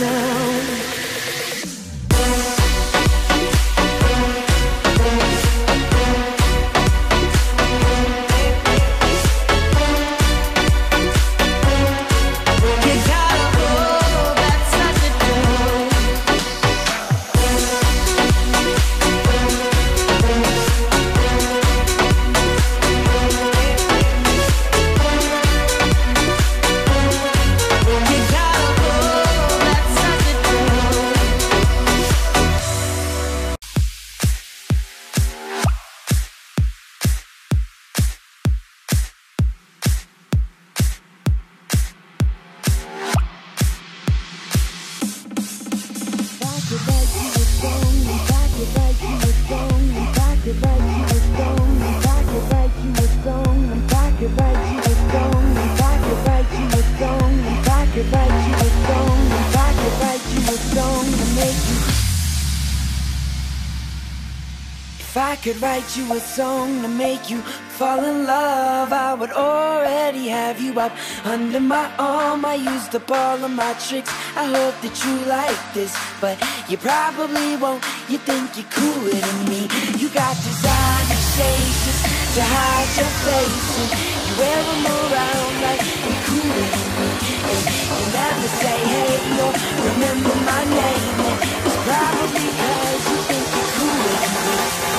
sound. If I could write you a song to make you fall in love, I would already have you up under my arm. I used up all of my tricks, I hope that you like this, but you probably won't. You think you're cooler than me. You got designer shades just to hide your face, and you wear them around like you're cooler than me. And you never say hey or remember my name, and it's probably cause you think you're cooler than me.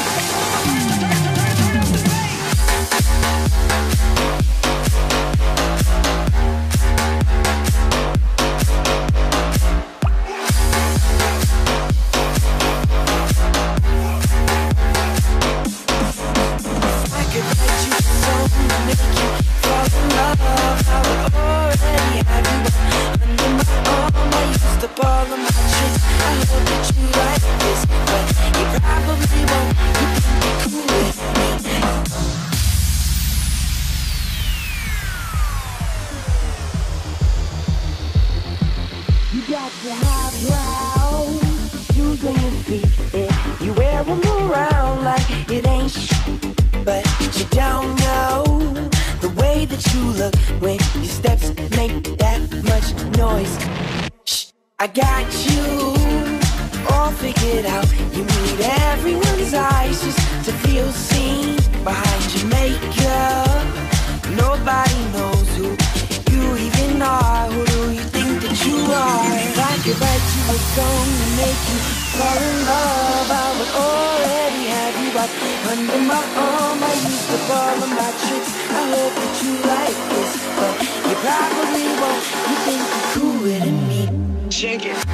Got your highbrow shoes on your feet, and you wear them around like it ain't shit. But you don't know the way that you look when your steps make that much noise. Shh, I got you all figured out. You need everyone's eyes just to feel seen behind your makeup. Nobody knows who you even are. Who do you think that you are? If I could write you a song to make you fall in love, I would already have you up under my arm. I used up all of my tricks, I hope that you like this, but you probably won't. You think you're cooler than me. Shake it.